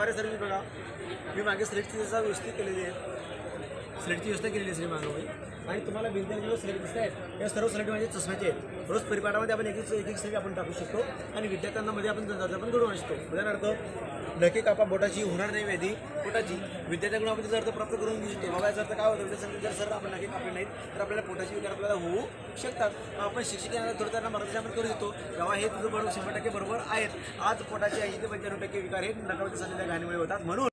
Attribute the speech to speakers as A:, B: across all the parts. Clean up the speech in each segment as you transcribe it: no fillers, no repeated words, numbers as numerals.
A: हमारे सर भी बघा मी मागे स्लेटची व्यवस्थित केलेली आहे, स्लेटची व्यवस्था केलेली आहे मागं आणि तुम्हाला भिंतीला जो स्लेट दिसत आहेत या सर्व स्लेट म्हणजे चष्म्याचे आहेत. रोज परिपाठामध्ये आपण एक एक स्लेट आपण टाकू शकतो आणि विद्यार्थ्यांना मध्ये आपण पण घडवू शकतो. उदाहरणार्थ नखे कापा बोटाची होणार नाही व्याधी पोटाची विद्यार्थ्याकडून आपण त्याचा अर्थ प्राप्त करून घेऊ शकतो. बाबा याचा अर्थ काय होतं म्हणजे जर सर आपण नखे कापले नाहीत तर आपल्याला पोटाची विकार आपल्याला होऊ शकतात. आपण शिक्षकांना थोडं त्यांना मराठी करू शकतो. तेव्हा हे तुझं बरोबर 100% बरोबर आहेत. आज पोटाचे 80 ते 95% विकार हे नकारात्मक झालेल्या घाणीमुळे होतात. म्हणून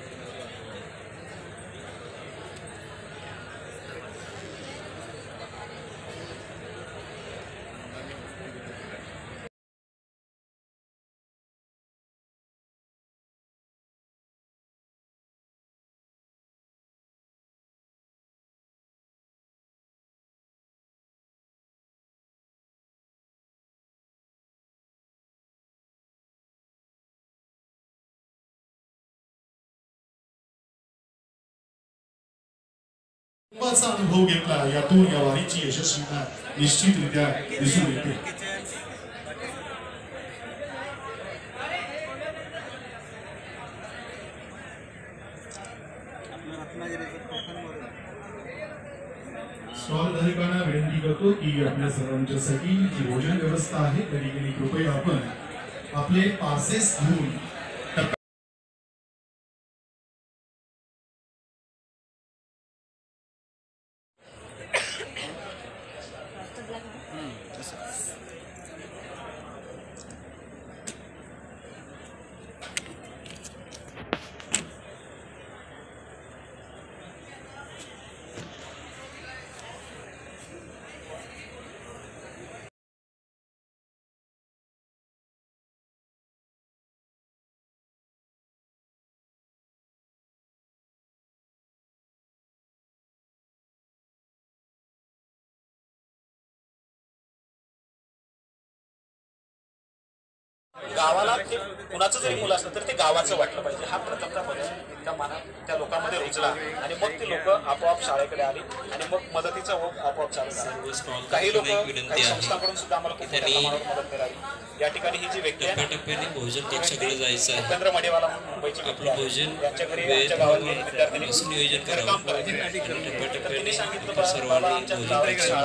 B: अनुभव घेतला यातून या वारीची यशस्वीता निश्चितरित्या दिसून येते. स्टॉलधारकांना विनंती करतो की आपल्या सर्वांच्यासाठी जी भोजन व्यवस्था आहे तरी कृपया आपण आपले पासेस घेऊन
C: गावाला ते कुणाचं जरी मुलं असलं तर ते गावाचं वाटलं पाहिजे हा प्रथमचा बदल त्या मनात त्या लोकांमध्ये रुजला आणि मग ती लोक आपोआप शाळेकडे आली आणि मग मदतीचा ओघ आपोआप चालू झाला. काही लोक काही संस्थांकडून सुद्धा आम्हाला खूप मोठ्या प्रमाणावर मदत मिळाली. या ठिकाणी ही जी व्यक्ती आहे
D: भोजन कक्षाकडे जायचं आहे.
C: उपेंद्र मडेवाला मुंबईची
D: आपलं भोजन
C: यांच्या घरी आमच्या गावातली विद्यार्थ्यांनी
D: नियोजन
C: काम करायचं. त्यांनी सांगितलं सर्वांनी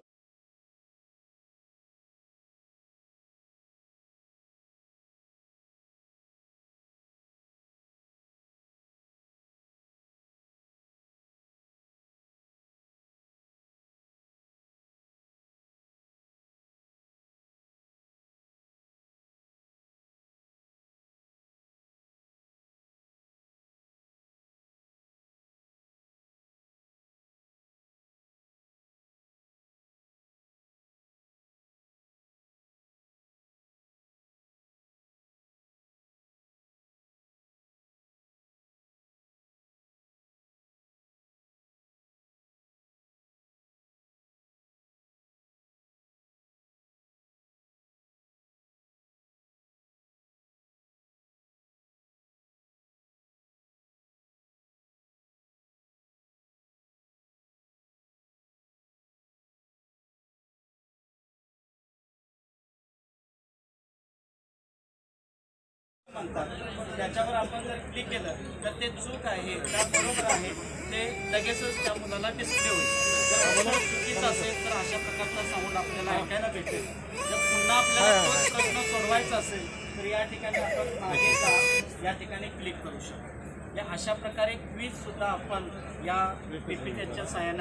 E: त्याच्यावर आपण जर क्लिक केलं तर ते चूक आहे का बरोबर आहे ते लगेचच त्या मुलाला डिस्प्ले होईल. जर अगोदर चुकीचं असेल तर अशा प्रकारचा साऊंड आपल्याला ऐकायला भेटेल. जर पुन्हा आपल्याला तोच प्रश्न सोडवायचा असेल तर या ठिकाणी आपण मागे जा या ठिकाणी क्लिक करू शकतो. या अशा प्रकारे क्विज सुद्धा आपण या PPTच्या सहाय्याने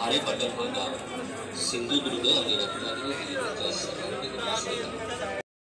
D: खारेपाटण गाव सिंधुदुर्ग आणि रत्नागिरी जिल्ह्याचा सर्वाधिक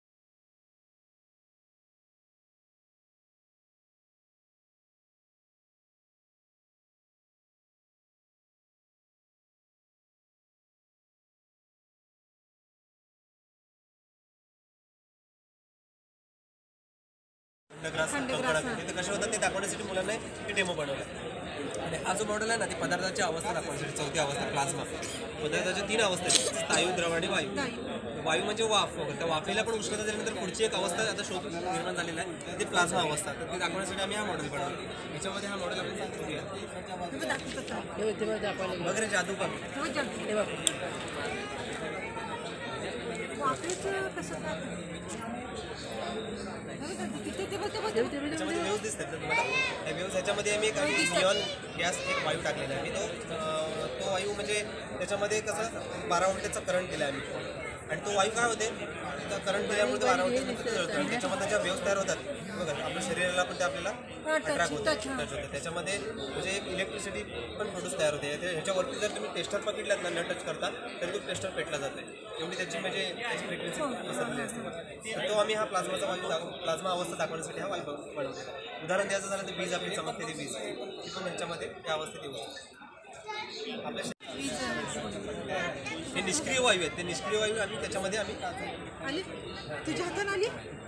F: ते कसे होतात ते दाखवण्यासाठी मुलांना हे डेमो बनवलं. आणि हा जो मॉडेल आहे ना, ती पदार्थाची अवस्था दाखवण्यासाठी, चौथी अवस्था प्लाझ्मा. पदार्थाच्या 3 अवस्था आहेत, स्थायू, द्रव आणि वायू. वायू म्हणजे वाफ वगैरे. त्या वाफेला पण उष्णता दिल्यानंतर पुढची एक अवस्था आता शोध निर्माण झालेला आहे, ती प्लाझ्मा अवस्था. तर ते दाखवण्यासाठी आम्ही हा मॉडेल बनवला. याच्यामध्ये हा मॉडेल आपण सांगितलं वगैरे जादू पण त्याच्यामध्ये वेव्स दिसतात तुम्हाला. त्या वेव्स ह्याच्यामध्ये आम्ही एक निऑन गॅस एक वायू टाकलेला आहे. तो वायू म्हणजे त्याच्यामध्ये कसं 12 व्होल्टेजचा करंट दिला आहे आम्ही. आणि तो वायू काय होते, करंट दिल्यामुळे तो 12 व्होल्टेजमध्ये जळतो. आणि त्याच्यामध्ये ज्या वेव्स तयार होतात बघा, आपल्या शरीराला पण ते आपल्याला अट्रॅक्ट होतं, टच होतं. त्याच्यामध्ये म्हणजे एक इलेक्ट्रिसिटी पण प्रोड्यूस तयार होते. ह्याच्यावरती जर तुम्ही टेस्टर पकडलात ना, न टच करता, तरी तो टेस्टर पेटला जात नाही. एवढी त्याची म्हणजे त्याची फ्रिक्वेन्सी पसरलेली असते. तर तो आम्ही हा प्लाझ्माचा वायू प्लाझ्मा अवस्था दाखवण्यासाठी हा वायू बनवलेला. उदाहरण द्यायचं झालं तर वीज आपली चमकते, ती वीज ती पण ह्याच्यामध्ये त्या अवस्थेत येऊ शकते. आपल्या हे निष्क्रिय वायू आहेत, ते निष्क्रिय वायू आम्ही त्याच्यामध्ये आम्ही
G: आली तुझ्या हाताने आली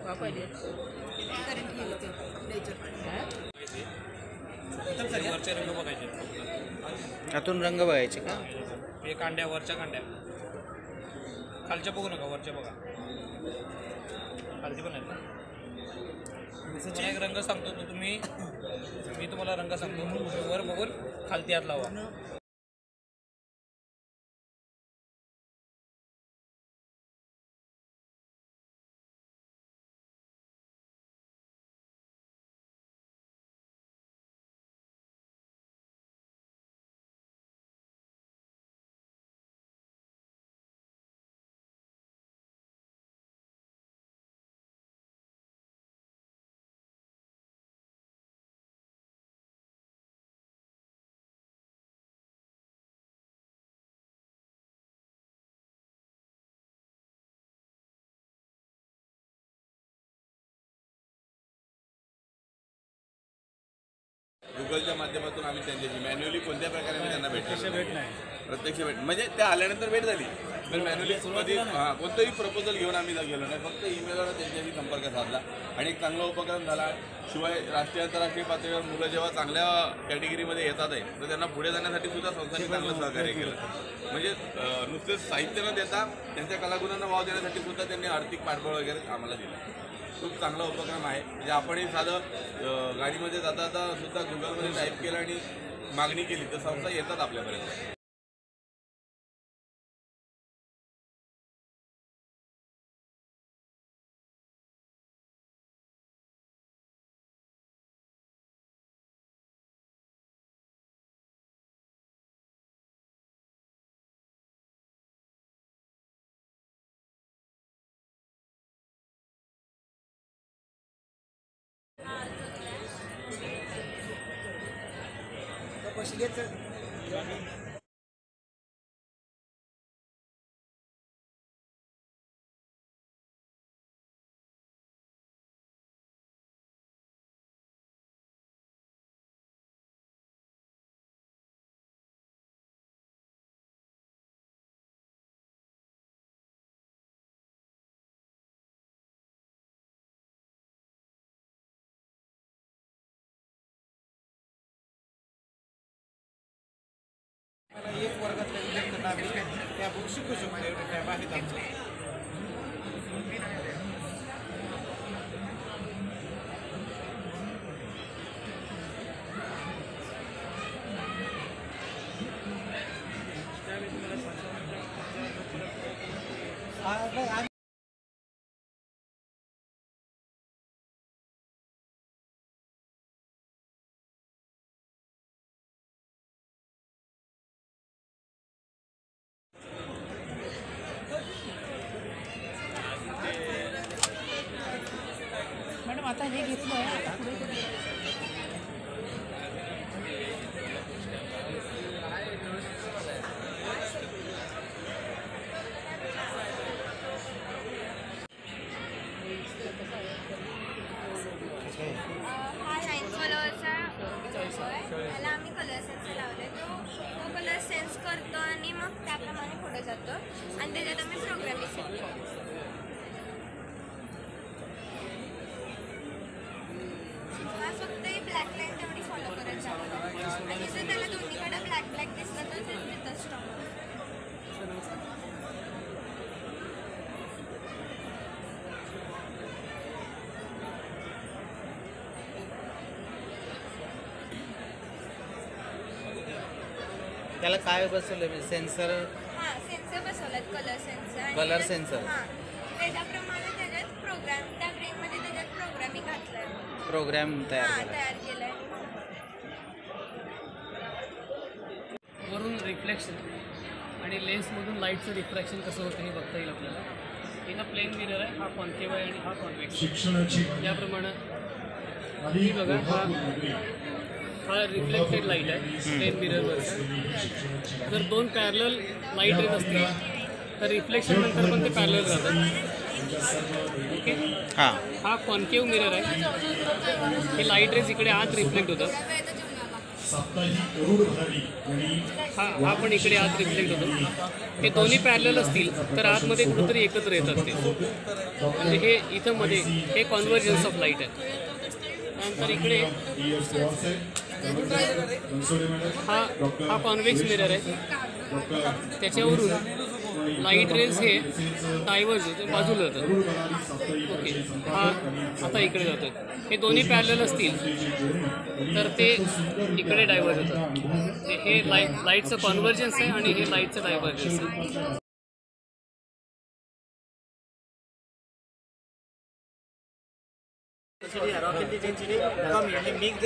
E: वरचे रंग बघायचे,
H: त्यातून रंग बघायचे का?
E: हे कांड्या, वरच्या कांड्या, खालच्या बघू नका, वरच्या बघा. खालची पण आहेत ना. तुम्हाला एक रंग सांगतो, तो मी तुम्हाला रंग सांगतो, वर बघून खालती हात लावा.
I: गुगलच्या माध्यमातून आम्ही त्यांच्याशी मॅन्युअली कोणत्या प्रकारे आम्ही त्यांना प्रत्यक्ष भेट म्हणजे त्या आल्यानंतर भेट झाली, पण मॅन्युअली कोणतंही प्रपोजल घेऊन आम्ही गेलो नाही. फक्त ईमेलवर त्यांच्याशी संपर्क साधला आणि एक चांगला उपक्रम झाला. शिवाय राष्ट्रीय आंतरराष्ट्रीय पातळीवर मुलं जेव्हा चांगल्या कॅटेगरीमध्ये येतात आहे, तर त्यांना पुढे जाण्यासाठी सुद्धा संस्थांनी चांगलं सहकार्य केलं. म्हणजे नुसतेच साहित्य न देता त्यांच्या कलागुणांना वाव देण्यासाठी सुद्धा त्यांनी आर्थिक पाठबळ वगैरे आम्हाला दिलं. खूप चांगला उपक्रम आहे. म्हणजे आपणही साधं गाडीमध्ये जाता सुद्धा गुगलमध्ये टाईप केलं आणि मागणी केली तर संस्था येतात आपल्यापर्यंत.
F: एक वर्गातल्या विद्यार्थ्यांना आम्ही त्या बुक शिकू शकतो, एवढे टाईम आहेत आमचं.
G: मॅडम आता हे घेतलं आता पुढे
J: हा 9th फ्लोअरचा त्याला आम्ही कलर सेन्स लावले. तो कलर सेन्स करतो आणि मग त्याप्रमाणे पुढे जातो आणि त्याच्यात आम्ही प्रोग्रामिंग सेट करतो. हा फक्त ब्लॅक लाईन तेवढी फॉलो करायची आणि जर त्याला दोन्हीकडे ब्लॅक ब्लॅक दिसलं तर ते तिथं स्टॉप.
H: त्याला काय बसवलं म्हणजे सेन्सर?
J: हां सेन्सर बसवलात कलर सेन्सर.
H: Colour sensor.
J: हां त्याच्याप्रमाणे त्याच्यात प्रोग्राम त्या ग्रेडमध्ये त्याच्यात प्रोग्रामिंग घातलं आहे.
H: प्रोग्राम तयार
J: केलं आहे.
E: वरून रिफ्लेक्शन आणि लेन्समधून लाईटचं रिफ्रॅक्शन कसं होतं हे बघता येईल आपल्याला. इथं प्लेन मिरर आहे, हा कॉन्केव आहे आणि हा कॉन्व्हेक्स.
B: शिक्षणाची
E: याप्रमाणे ही बघा हा रिफ्लेक्टेड लाईट आहे प्लेन मिररवरचा. जर दोन पॅरलल लाईट रेज असतील तर रिफ्लेक्शन नंतर पण ते पॅरलल राहतात. ओके.
H: हां.
E: हा कॉन्केव मिरर आहे. हे लाईट रेज इकडे आत रिफ्लेक्ट होतात. हा पण इकडे आत रिफ्लेक्ट होतो. हे दोन्ही पॅरलल असतील तर आतमध्ये कुठेतरी एकत्र येतात ते. म्हणजे हे इथं मध्ये हे कॉन्व्हर्जन्स ऑफ लाईट आहे. त्यानंतर इकडे हा कॉन्व्हेक्स मिरर आहे. त्याच्यावरून लाईट रेज हे डायव्हर्ज होते, बाजूला जातात. ओके. हा आता इकडे जातात. हे दोन्ही पॅरलल असतील तर ते इकडे डायव्हर्ज होतात. हे लाईटचं कॉन्व्हर्जन्स आहे आणि हे लाईटचं डायव्हर्जन्स आहे.
A: रॉकेटची डेन्सिटी कमी आणि मिक्स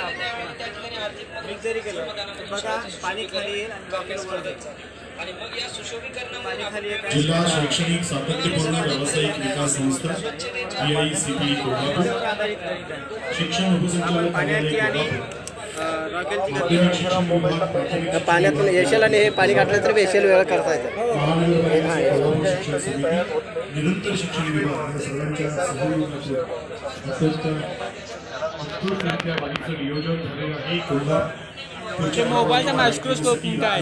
A: जरी केलं तर बघा पाणी खाली येईल आणि रॉकेट वर जायचं. पाणी खाली येत आहे.
B: जिल्हा शैक्षणिक सातत्यपूर्ण व्यावसायिक विकास संस्था EICP कोल्हापूर शिक्षण उपसंचालक
A: पाण्याची आणि रॉकेटची
B: माध्यमिक शिक्षण विभाग प्राथमिक
A: पाण्यातून येशेल आणि हे पाणी काढलं तर वेशेल वेळ करता येतं.
B: महानगर शिक्षण समिती निरंतर शिक्षण विभाग या सर्वांच्या सहयोगातून अत्यंत उत्कृष्टरित्या बाईचं नियोजन झालेलं आहे. कोल्हापूरच्या
H: मोबाईलचा मायक्रोस्कोप काय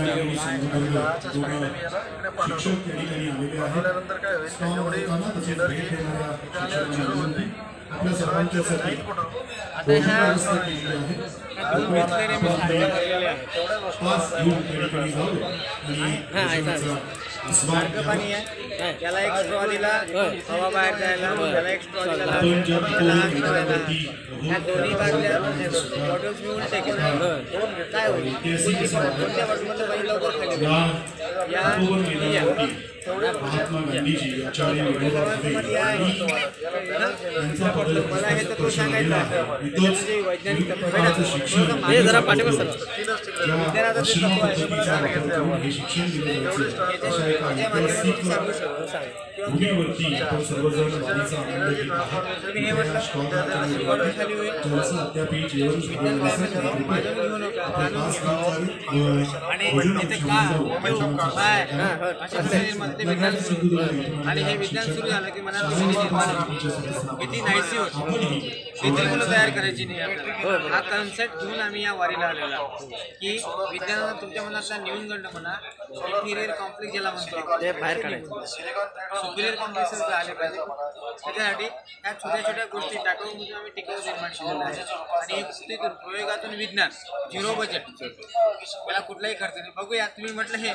B: शिक्षक या ठिकाणी आलेले आहेत. स्टॉल होताना तसेच भेट देणाऱ्या शिक्षकांना विनंती आपल्या सर्वांच्यासाठी भोजन व्यवस्था केलेली आहे. 5 घेऊन त्या ठिकाणी जाऊ आणि
A: सारखं पाणी आहे. त्याला एक स्ट्रॉ दिला हवा बाहेर जायला, त्याला एक स्ट्रॉ दिला
B: आपण ज्या
A: लहान करायला. ह्या दोन्ही बाजूला बॉटल्स मिळून टेकून काय होईल कोणत्या बॉटलमधलं पाणी लवकर खाली
B: महात्मा गांधीजी आचार्य विनोबा भावे यांचा पदक
A: मला हे तर तो सांगायचं आहे.
B: इथंच युद्धकाळाचं शिक्षण
A: जरा पाठीवर सर.
B: ज्या पश्चिमा पद्धतीचा वापर करून हे शिक्षण दिलं जायचं अशा एका ऐतिहासिक भूमीवरती आपण सर्वजण वारीचा आनंद घेत आहोत. ज्यांचं अद्याप जेवण झालेलं नसेल आपल्या तास
A: आणि हे विज्ञान सुरू झालं की मनात किती नाहीशी होती. किती मुलं तयार करायची नाही आपल्याला. हा कन्सेप्ट घेऊन आम्ही या वारीला आलेला आहोत की विज्ञानानं तुमच्या मनातला न्यूनगंड म्हणा इंटिरियर कॉम्प्लेक्स ज्याला म्हणतो ते बाहेर काढायचं. सुपिरियर कॉम्प्लेक्स आले पाहिजे. त्याच्यासाठी ह्या छोट्या छोट्या गोष्टी टाकाऊ म्हणजे आम्ही टिकाऊ निर्माण केलेला आहे. आणि एक पुस्तक प्रयोगातून विज्ञान 0 बजेट त्याला कुठलाही खर्च नाही. बघूया तुम्ही म्हटलं हे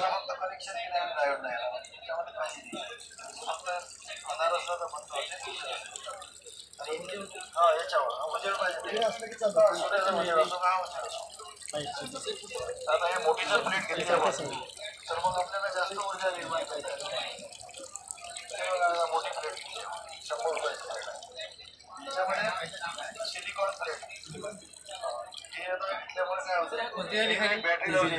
K: आता हे मोठी जर प्लेट घेतली तर मग आपल्याला जास्त ऊर्जा निर्माण करायची. मोठी प्लेट 100 रुपयाची. त्याच्यामध्ये सिलिकॉन प्लेट हे आता घेतल्यामुळे काय होतं बॅटरी लावली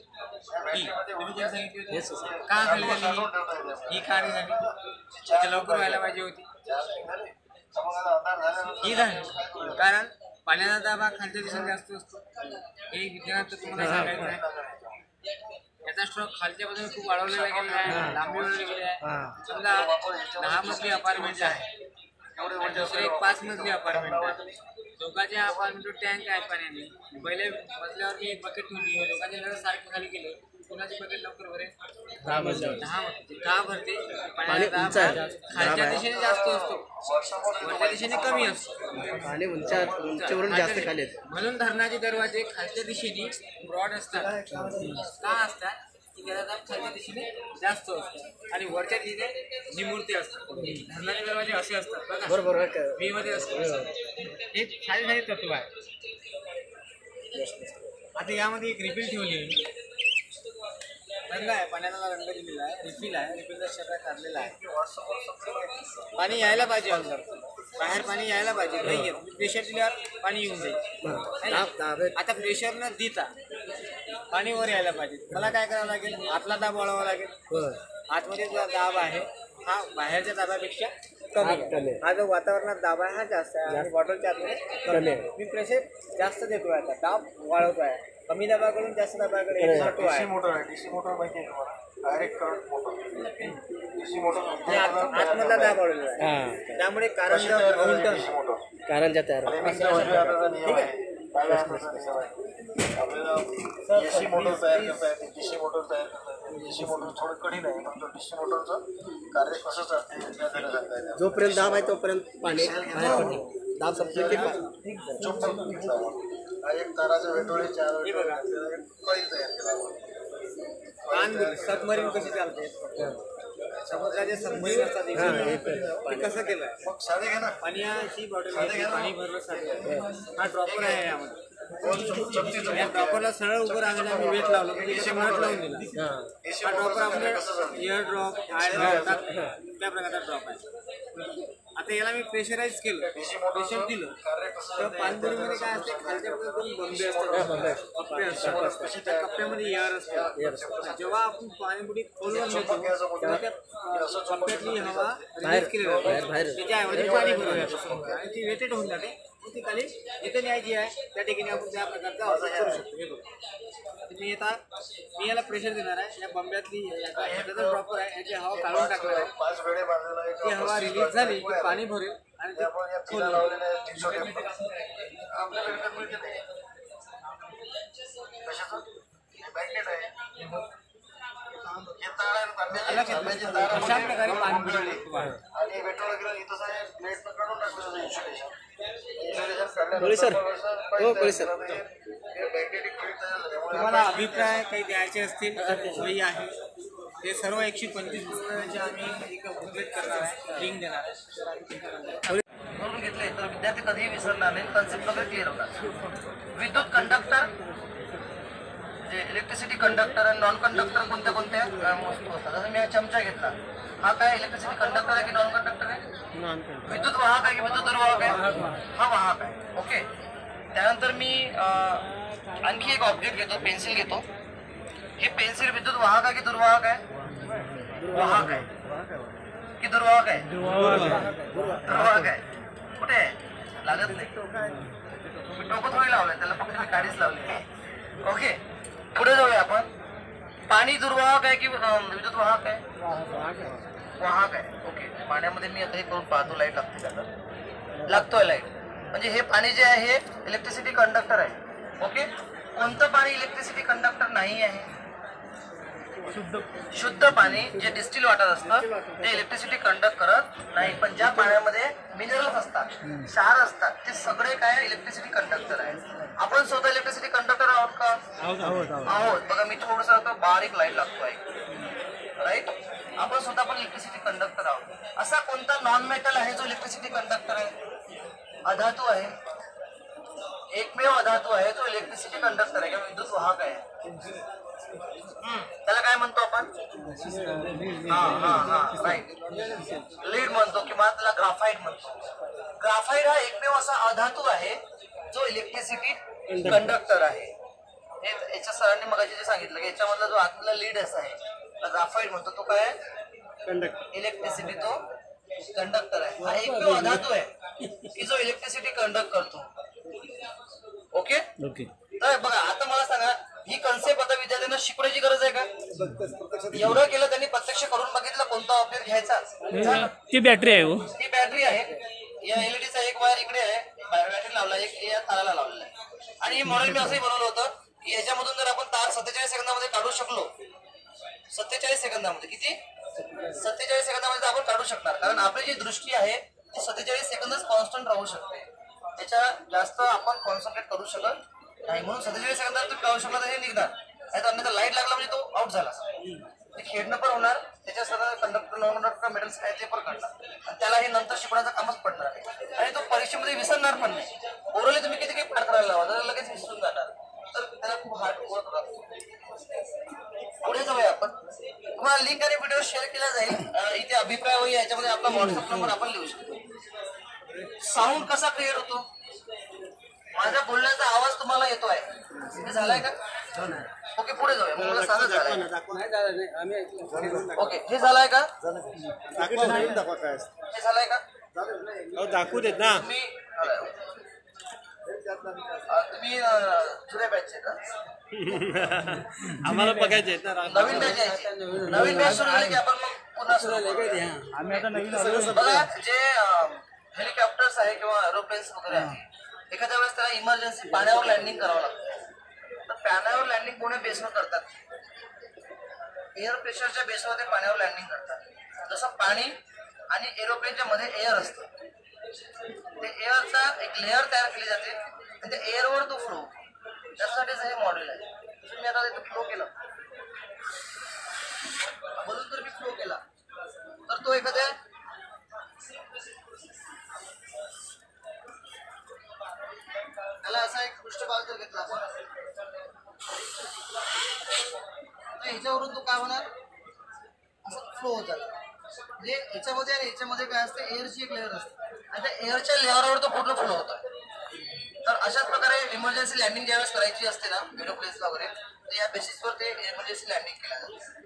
A: का खाली झाली ही खाली झाली त्याच्या लवकर व्हायला पाहिजे होती ही झाली. कारण पाण्याचा दाब हा खालच्या दिशेने जास्त असतो. हे विज्ञानात तुम्हाला सांगायचं आहे. याचा स्ट्रोक खालच्या बाजूने खूप वाढवलेला गेलेला आहे, लांबी वाढवली गेली आहे. समजा 10 मजली अपार्टमेंट आहे
K: दुसरं एक 5 मजली अपार्टमेंट आहे. दोघांच्या अपार्टमेंटवर टँक आहे पाण्याने. पहिले मजल्यावर मी एक बकेट ठेवली, दोघांच्या नळ सारखं खाली केलं. कुणाची बकेट लवकर भरेल? 10 मजली. का भरते? पाण्याचा दाब खालच्या दिशेने जास्त असतो, वरच्या दिशेने कमी असतो.
A: आणि उंचावरून जास्त खाली येते.
K: म्हणून धरणाचे दरवाजे खालच्या दिशेने ब्रॉड असतात. का असतात? की त्याचा दाब खालच्या दिशेने जास्त असतो आणि वरच्या दिशेने निमुळते असतात. धरणाचे दरवाजे असे असतात बघा,
A: बरोबर
K: व्ही मध्ये असतात. हे साधे तत्व आहे. आता यामध्ये एक रिफिल ठेवली आहे. रंग आहे, पाण्याला रंग दिलेला आहे. रिफिल आहे, रिफिलचा शब्द काढलेला आहे. पाणी यायला पाहिजे अंदर, बाहेर पाणी यायला पाहिजे. नाही येत, प्रेशर दिल्यावर पाणी येऊन जाईल. आता प्रेशर न देता पाणी वर यायला पाहिजे. मला काय करावं लागेल? आतला दाब वाढवावा लागेल. आतमध्ये जो दाब आहे हा बाहेरच्या दाबापेक्षा कमी आहे. हा जो वातावरणात दाब आहे हा जास्त आहे आणि बॉटलच्या आतमध्ये कमी आहे. मी प्रेशर जास्त देतो आहे, आता दाब वाढवतो आहे. कमी दाबाकडून जास्त दाबाकडे जातो आहे.
F: डीसी मोटर माहिती आहे तुम्हाला? Direct current motor. DC motor
K: आतमधला दाब वाढवलेला आहे, त्यामुळे कारंजा
A: तयार
F: ठीक आहे. आपल्याला एसी मोटर तयार करता येते, डीसी मोटर तयार करता येते. डीसी मोटर थोडं कठीण आहे, पण डीसी मोटरचं कार्य कसं चालते त्याला सांगता येते.
A: जोपर्यंत दाब आहे तोपर्यंत पाणी बाहेर पडते. दाब संपले की
F: हा एक ताराचा वेटोळे 4 वेटोळे कॉईल तयार केला.
K: सबमरीन कशी चालते? समुद्राचे सबमरीन असतात, ते कसं केलं?
F: मग साधे घे ना.
K: पाण्याची बॉटल पाणी भरलं साधे. हा ड्रॉपर आहे यामध्ये. या ड्रॉपरला सरळ उभं राहायला मी वेट लावलं, म्हणजे मनात लावून दिला. हा ड्रॉपर आपले एअर ड्रॉप, आय ड्रॉप त्या प्रकारचा ड्रॉप आहे. आता याला मी प्रेशराईज केलं, प्रेशर दिलं तर पाणबुडीमध्ये काय असते? खालच्या दोन बंबे असतात, कप्पे असतात. त्या कप्प्यामध्ये एअर असतात. जेव्हा आपण पाणीबुडी खोलवर नेतो तेव्हा त्या कप्प्यातली हवा रिलीज केली जाते, त्याच्याऐवजी पाणी भरलं जातं आणि ती वेटेड होऊन जाते. ती खाली जिथे न्यायची आहे त्या ठिकाणी आपण त्या प्रकारचा वापर करू शकतो. हे बघा, मी याला प्रेशर देणार आहे. या बंब्यातली ड्रॉपर आहे, याची हवा काढून टाकणार आहे.
F: 5 वेळे बांधलेला आहे.
K: ती हवा रिलीज झाली की पाणी भरेल आणि ते
F: तिला लावलेले आहेत 300 टेम्पर. आपल्याला विकत मिळते ते. कशाचं? हे मॅग्नेट आहे. हे तार आहे, तांब्याची तार आहे.
K: अशा प्रकारे पाणबुडी
F: आणि वेटोळ गेलं इथं साहेब प्लेट काढून टाकलं इन्सुलेशन.
K: तुम्हाला अभिप्राय काही द्यायचे असतील तर सोयी आहे. ते सर्व 125 पुस्तकांचे आम्ही एक बुकलेट करणार आहे, लिंक देणार आहे.
L: म्हणून घेतले तर विद्यार्थी कधीही विसरणार नाही. कन्सेप्ट वगैरे क्लिअर होतात. विद्युत कंडक्टर, जे इलेक्ट्रिसिटी कंडक्टर आणि नॉन कंडक्टर कोणत्या कोणत्या वस्तू असतात. जसं मी हा चमचा घेतला, हा काय इलेक्ट्रिसिटी कंडक्टर आहे की नॉन कंडक्टर आहे? विद्युत वाहक आहे की विद्युत दुर्वाहक आहे? हा वाहक आहे. ओके. त्यानंतर मी आणखी एक ऑब्जेक्ट घेतो, पेन्सिल घेतो. हे पेन्सिल विद्युत वाहक आहे की दुर्वाहक आहे? वाहक आहे की दुर्वाहक आहे? दुर्वाहक आहे. कुठे आहे? लागत नाही. मी टोकं थोडी लावलंय त्याला, फक्त मी काडीच लावली. ओके, पुढे जाऊया आपण. पाणी दुर्वाहक आहे की विद्युत वाहक आहे? वाहक आहे. ओके, पाण्यामध्ये मी आता हे करून पाहतो. लाईट लागते त्याला, लागतोय लाईट. म्हणजे हे पाणी जे आहे हे इलेक्ट्रिसिटी कंडक्टर आहे. ओके, कोणतं पाणी इलेक्ट्रिसिटी कंडक्टर नाही आहे? शुद्ध पाणी जे डिस्टिल वॉटर असतं ते इलेक्ट्रिसिटी कंडक्ट करत नाही. पण ज्या पाण्यामध्ये मिनरल्स असतात, क्षार असतात, ते सगळे काय इलेक्ट्रिसिटी कंडक्टर आहे. आपण स्वतः इलेक्ट्रिसिटी कंडक्टर आहोत का? आहोत. बघा, मी थोडंसं बारीक लाईट लागतोय, राईट. आपण स्वतः पण इलेक्ट्रिसिटी कंडक्टर आहोत. असा कोणता नॉन मेटल आहे जो इलेक्ट्रिसिटी कंडक्टर आहे? अधातू आहे. एकमेव अधातू आहे जो इलेक्ट्रिसिटी कंडक्टर आहे किंवा विद्युत वाहक आहे. त्याला काय म्हणतो आपण? राईट, लीड म्हणतो किंवा त्याला ग्राफाईट म्हणतो. ग्राफाईट हा एकमेव असा अधातू आहे जो इलेक्ट्रिसिटी कंडक्टर आहे. हे याच्या सरांनी मगाशी जे सांगितलं की याच्यामधला जो आतला लीड असा आहे ग्राफाईट म्हणतो, तो काय? इलेक्ट्रिसिटी तो कंडक्टर आहे. हा एकमेव अधातू आहे की जो इलेक्ट्रिसिटी कंडक्ट करतो. ओके. तर बघा, आता मला सांगा, ही कन्सेप्ट आता विद्यार्थ्यांना शिकवण्याची गरज आहे का? एवढं केलं त्यांनी, प्रत्यक्ष करून बघितलं कोणता ऑब्जेक्ट घ्यायचा.
H: ती बॅटरी आहे.
L: ती बॅटरी आहे. या एलईडीचा एक वायर इकडे आहे, बॅटरी लावला, एक या ताराला लावलेला आहे. आणि हे मॉडेल मी असंही बनवलं होतं की याच्यामधून जर आपण तार 47 सेकंदामध्ये काढू शकलो, 47 सेकंदामध्ये, किती 47 सेकंदामध्ये आपण काढू शकणार, कारण आपली जी दृष्टी आहे ती 47 सेकंदच कॉन्स्टंट राहू शकते, त्याच्या जास्त आपण कॉन्सन्ट्रेट करू शकत नाही. म्हणून 47 सेकंदात तुम्ही काढू शकला तर हे निघणार, नाही तर अन्यथा लाईट लागला म्हणजे तो आउट झाला. ते खेळणं पण होणार, त्याच्या सगळं कंडक्टर नॉन कंडक्टर मेटल्स काय ते पण काढणार, आणि त्याला हे नंतर शिकवण्याचं कामच पडणार आहे. आणि तो परीक्षेमध्ये विसरणार पण नाही. ओरली तुम्ही किती काही पाठ करायला लावा तर लगेच विसरून जाणार, तर त्याला खूप हार्ड वर्क राहतो. पुढे जाऊया आपण. तुम्हाला लिंक आणि व्हिडिओ शेअर केला जाईल. इथे अभिप्राय होईल, याच्यामध्ये आपला व्हॉट्सअप नंबर आपण लिहू शकतो. साऊंड कसा क्लिअर होतो? माझ्या बोलण्याचा आवाज तुम्हाला येतो आहे, हे झालाय का? ओके, पुढे जाऊया. मला सांगा झालाय. ओके, हे झालाय का? हे झालाय का?
K: दाखवू देत ना.
L: तुम्ही जुन्या बॅचचे का?
K: आम्हाला बघायचे आहेत ना.
L: नवीन बॅच यायची. नवीन बॅच सुरू झाली की आपण मग पुन्हा सुरू करूया.
K: आम्ही आता नवीन
L: बघा, जे हेलिकॉप्टर्स आहे किंवा एरोप्लेन्स वगैरे आहे, एखाद्या वेळेस त्याला इमर्जन्सी पाण्यावर लँडिंग करावं लागतं. तर पाण्यावर लँडिंग कोणी बेसवर करतात, एअर प्रेशरच्या बेसवर ते पाण्यावर लँडिंग करतात. जसं पाणी आणि एरोप्लेनच्या मध्ये एअर असतं, ते एअरचा एक लेअर तयार केली जाते आणि त्या एअरवर तो फ्लो, त्याच्यासाठीच हे मॉडेल आहे. तुम्ही आता इथे फ्लो केला, म्हणून जर मी फ्लो केला तर तो एखाद्या त्याला असा एक पृष्ठभाग जर घेतला आपण, तर ह्याच्यावरून तो काय होणार, असं फ्लो होत जाणार. म्हणजे याच्यामध्ये आणि याच्यामध्ये काय असतं, एअरची एक लेअर असते आणि त्या एअरच्या लेअरवर तो पूर्ण फ्लो होतो. तर अशाच प्रकारे इमर्जन्सी लँडिंग ज्यावेळेस करायची असते ना एरोप्लेन्स वगैरे, तर या बेसिसवर ते इमर्जन्सी लँडिंग केलं जातं.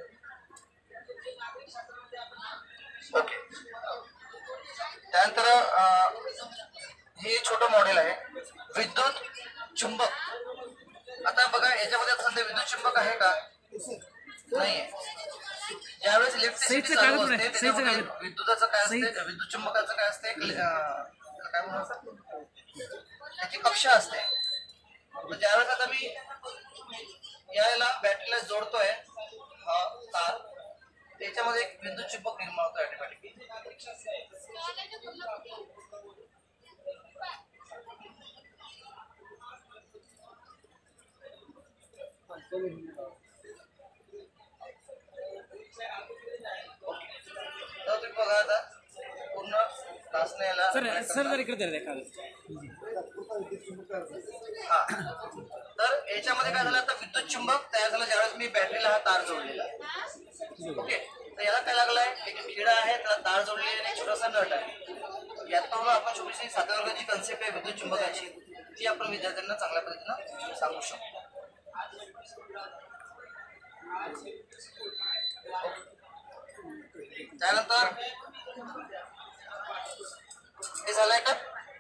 L: ओके, त्यानंतर हे छोटं मॉडेल आहे विद्युत चुंबक. आता बघा, याच्यामध्ये आता सध्या विद्युत चुंबक आहे का? नाहीये. ज्यावेळेस इलेक्ट्रिसिटी चालू असते त्याच्यामध्ये विद्युताचं काय असते, विद्युत चुंबकाचं काय असते, काय म्हणतात, त्याची कक्षा असते. तर ज्यावेळेस आता मी याला बॅटरीला जोडतोय हा तार, त्याच्यामध्ये एक विद्युत चुंबक निर्माण होतो ऑटोमॅटिकली. तर तुम्ही बघा आता पूर्ण तासण्याला
K: सर इकडे देखा.
L: हा, तर याच्यामध्ये काय झालं, आता विद्युत चुंबक तयार झालं ज्यावेळेस मी बॅटरीला हा तार जोडलेला. ओके, तर याला काय लागलाय, एक खिळा आहे, त्याला तार जोडलेली आणि एक छोटासा नट आहे. यातून आपण छोटीशी 7व्या वर्गाची कन्सेप्ट आहे विद्युत चुंबकाची, ती आपण विद्यार्थ्यांना चांगल्या पद्धतीनं सांगू शकतो. त्यानंतर हे झालंय का?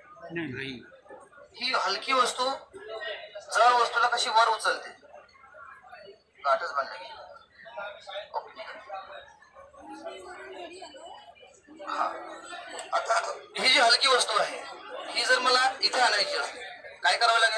L: ही हलकी वस्तू जड वस्तूला कशी वर उचलते, गाठच बांधली की. हा, आता ही जी हलकी वस्तू आहे ही जर मला इथे आणायची असते, काय करावं लागेल?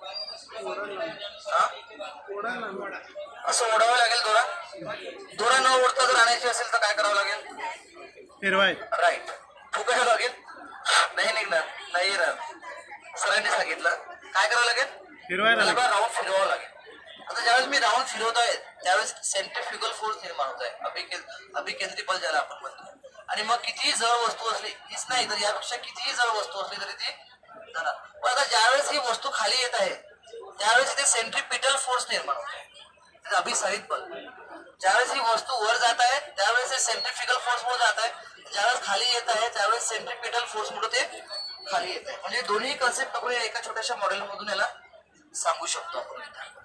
L: असं ओढावं लागेल दोरा. दोरा न ओढता जर आणायची असेल तर काय करावं लागेल? राईट, फुकायला लागेल, नाही निघणार, नाही राहणार. सरांनी सांगितलं काय करावं लागेल, राऊंड फिरवावं लागेल. आता ज्यावेळेस मी राऊंड फिरवतोय त्यावेळेस सेंट्रिफ्युगल फोर्स निर्माण होत आहे, अभिकेंद्री बल ज्याला आपण म्हणतो. आणि मग कितीही जड वस्तू असली, हीच नाही तर यापेक्षा कितीही जड वस्तू असली तरी ती जाणार. पण आता ज्यावेळेस ही वस्तू खाली येत आहे त्यावेळेस इथे सेंट्रिपिटल फोर्स निर्माण होते, अभिसारित बल. ज्यावेळेस ही वस्तू वर जात आहे त्यावेळेस हे सेंट्रिफ्युगल फोर्स मुळे जात आहे, ज्यावेळेस खाली येत आहे त्यावेळेस सेंट्रिपिटल फोर्स मुळे ते खाली येत आहे. म्हणजे दोन्ही कन्सेप्ट आपण एका छोट्याशा मॉडेल मधून याला सांगू शकतो आपण.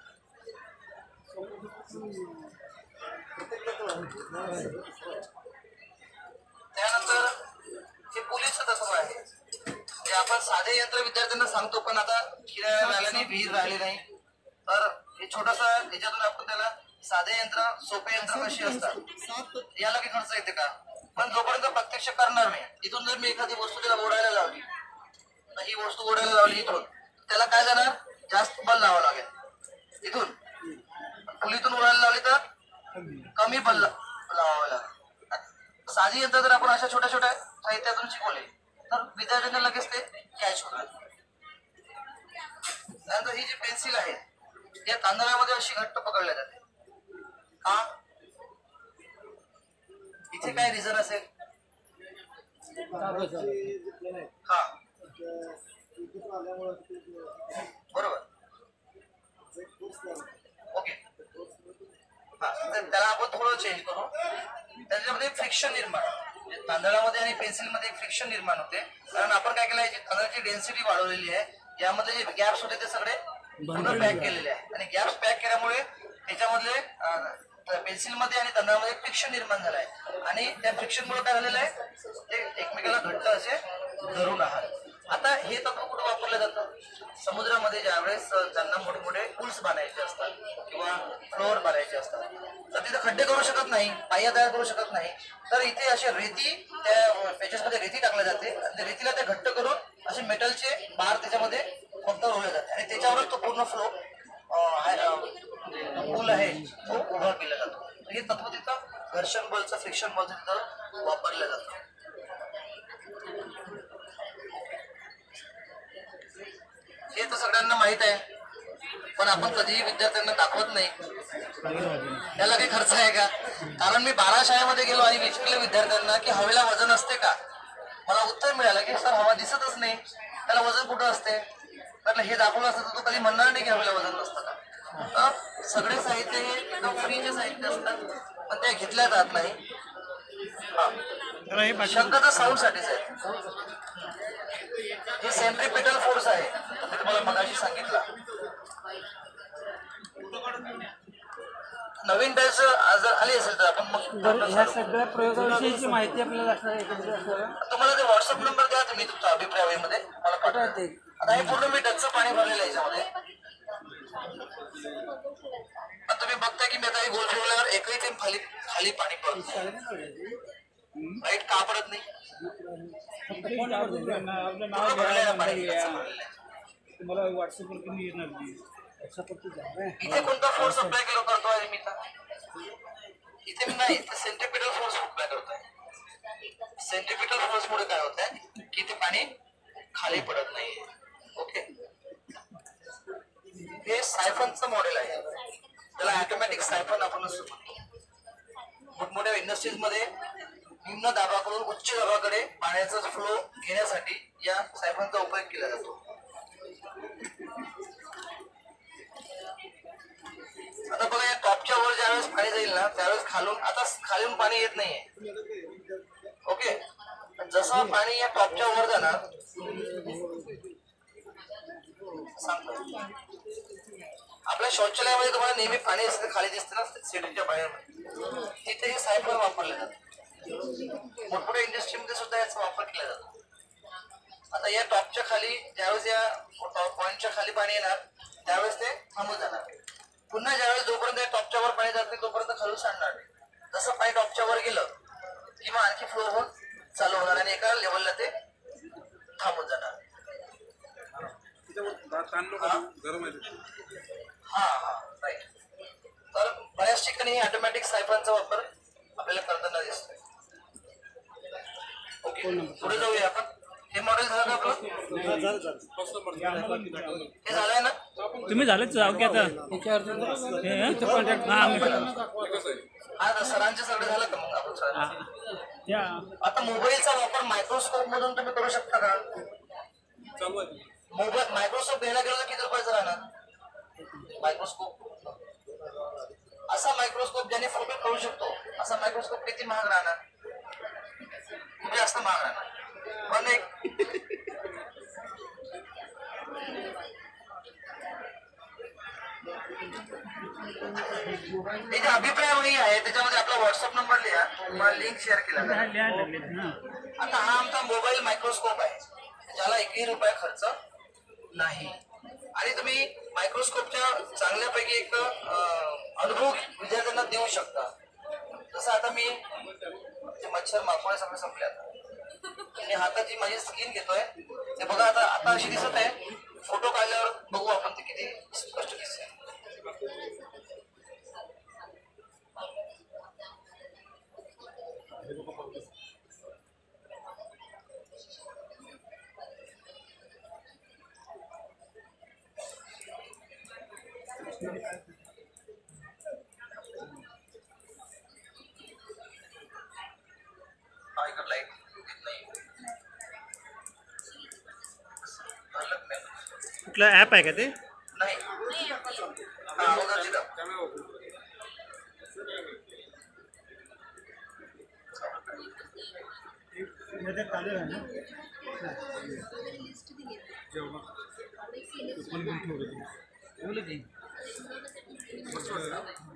L: त्यानंतर हे पोलीसचं तसं आहे, म्हणजे आपण साधे यंत्र विद्यार्थ्यांना सांगतो, पण आता किराया राहिला नाही, विहीर राहिली नाही, तर हे छोटस याच्यातून आपण त्याला साधे यंत्र, सोपे यंत्र कशी असतात, याला काही खर्च येते का? पण जोपर्यंत प्रत्यक्ष करणार नाही, इथून जर मी एखादी वस्तू त्याला ओढायला लावली, तर ही वस्तू ओढायला लावली इथून, त्याला काय जाणार, जास्त बल लावावं लागेल. इथून खोलीतून ओढायला लावली तर कमी बल लावावं लागेल. साधी यंत्र जर आपण अशा छोट्या छोट्या साहित्यातून शिकवले तर विद्यार्थ्यांना लगेच ते कॅच होणार. त्यानंतर ही जी पेन्सिल आहे या तांदळामध्ये अशी घट्ट पकडल्या जाते का? इथे काय रिझन असेल? हा बरोबर, ओके. हा तर त्याला आपण थोडं चेंज करू. त्याच्यामध्ये फ्रिक्शन निर्माण, तांदळामध्ये आणि पेन्सिलमध्ये फ्रिक्शन निर्माण होते, कारण आपण काय केलं आहे, तांदळाची डेन्सिटी वाढवलेली आहे. यामधले जे गॅप्स होते ते सगळे पूर्ण पॅक केलेले आहे आणि गॅप्स पॅक केल्यामुळे त्याच्यामधले पेन्सिलमध्ये आणि तांदळामध्ये फ्रिक्शन निर्माण झालं आहे आणि त्या फ्रिक्शनमुळे काय झालेलं आहे, ते एकमेकाला घट्ट असे धरून आहात. आता हे तत्व कुठं वापरलं जातं? समुद्रामध्ये ज्यावेळेस त्यांना मोठमोठे पूल्स बांधायचे असतात किंवा फ्लोअर बांधायचे असतात, तर तिथे खड्डे करू शकत नाही, पाया तयार करू शकत नाही, तर इथे असे रेती, त्या पेचेसमध्ये रेती टाकल्या जाते आणि त्या रेतीला ते घट्ट करून असे मेटलचे बार त्याच्यामध्ये फक्त रोवले जाते आणि त्याच्यावरच तो पूर्ण फ्लो पूल आहे तो उभा केला जातो. हे तत्व तिथं घर्षण बलचं, फ्रिक्शन बलचं तिथं वापरलं जातं. हे तर सगळ्यांना माहित आहे, पण आपण कधीही विद्यार्थ्यांना दाखवत नाही. त्याला काही खर्च आहे का? कारण मी 12 शाळेमध्ये गेलो आणि विचारलं विद्यार्थ्यांना की हवेला वजन असते का? मला उत्तर मिळालं की सर हवा दिसतच नाही, त्याला वजन कुठं असते? म्हटलं हे दाखवलं असतं तर तो कधी म्हणणार नाही की हवेला वजन नसतं का? सगळे साहित्य हे एकदम फ्रीचे साहित्य असतात पण ते घेतल्या जात नाही. शंका तर साऊंड साठीच आहे. हे सेंट्रिपेटल फोर्स आहे, मी तुम्हाला मगाशी सांगितलं. नवीन बॅच जर आली असेल तर आपण मग
K: ह्या सगळ्या प्रयोगाविषयीची माहिती आपल्याला असणार
L: तुम्हाला ते व्हॉट्सअप नंबर द्या, तुम्ही तुमचा अभिप्राय मध्ये मला पाठवते. आता हे पूर्ण मी डचचं पाणी भरलेलं आहे याच्यामध्ये. तुम्ही बघताय की मी आता हे गोल फिरवल्यावर एकही थेंब खाली पाणी पडत नाही. लाईट का पडत नाही?
K: तुम्हाला व्हॉट्सअपवर येणार
L: इथे कोणता फोर्स अप्लाय करतोय मी? इथे मी नाही, सेंट्रिपिटल फोर्स अप्लाय करतोय. सेंट्रिपिटल फोर्स मुळे काय होत आहे की ते पाणी खाली पडत नाही. ओके, हे सायफनचं मॉडेल आहे, त्याला ऑटोमॅटिक सायफन आपण असं म्हणतो. मोठमोठ्या इंडस्ट्रीज मध्ये निम्न दाबाकडून उच्च दाबाकडे पाण्याचा फ्लो घेण्यासाठी या सायफनचा उपयोग केला जातो. आता बघा, या टॉपच्या वर ज्यावेळेस पाणी जाईल ना त्यावेळेस खालून पाणी येत नाहीये. ओके, जसं पाणी या टॉपच्या वर जाणार आपल्या शौचालयामध्ये तुम्हाला नेहमी पाणी असतं खाली दिसतं ना सिटीच्या बाहेर, तिथे हे सायफन वापरले जातं. मोठमोठ्या इंडस्ट्रीमध्ये सुद्धा याचा वापर केला जातो. आता या टॉपच्या खाली ज्यावेळेस या पॉइंटच्या खाली पाणी येणार त्यावेळेस ते थांबून जाणार. पुन्हा ज्यावेळेस जोपर्यंत टॉपच्या वर पाणी जात नाही तोपर्यंत खालून सांडणार नाही. जसं पाणी टॉपच्या वर गेलं किंवा आणखी फ्लो होऊन चालू होणार आणि एका लेवलला ते थांबून जाणार. हा राईट. तर बऱ्याच ठिकाणी ऑटोमॅटिक सायफनचा वापर आपल्याला करताना दिसतोय. ओके, पुढे जाऊया आपण. हे मॉडेल झालं का आपलं? हे झालंय ना?
H: तुम्ही झालं जाऊ की आता
L: आता सरांचे सगळं झालं का मग आपण? आता मोबाईलचा वापर मायक्रोस्कोप मधून तुम्ही करू शकता का? मोबाईल मायक्रोस्कोप घ्यायला गेलं तर किती रुपयाचं राहणार? मायक्रोस्कोप, असा मायक्रोस्कोप ज्याने फोटो करू शकतो असा मायक्रोस्कोप किती महाग राहणार? खूप जास्त महाग राहणार. पण एक अभिप्राय वही आहे, त्याच्यामध्ये आपला व्हॉट्सअप नंबर लिहा, तुम्हाला लिंक शेअर केला. आता हा आमचा मोबाईल मायक्रोस्कोप आहे ज्याला 1 रुपया खर्च नाही आणि तुम्ही मायक्रोस्कोपच्या चांगल्यापैकी एक अनुभव विद्यार्थ्यांना देऊ शकता. जसं आता मी ते मच्छर माकोळे सगळे संपले आता. आणि हाताची माझी स्किन घेतोय ते बघा आता अशी दिसत आहे. फोटो काढल्यावर बघू आपण ते किती स्पष्ट दिसते. लाईट नाही
E: कुठलं ॲप आहे का ते?
L: नाही हा अगोदरची दाब.
E: जेवण